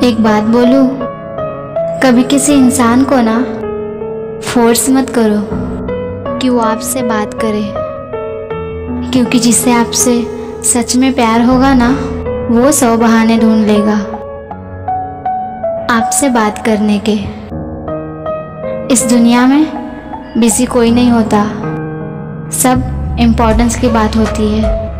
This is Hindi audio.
एक बात बोलूं, कभी किसी इंसान को ना फोर्स मत करो कि वो आपसे बात करे, क्योंकि जिससे आपसे सच में प्यार होगा ना, वो 100 बहाने ढूंढ लेगा आपसे बात करने के। इस दुनिया में बिजी कोई नहीं होता, सब इम्पोर्टेंस की बात होती है।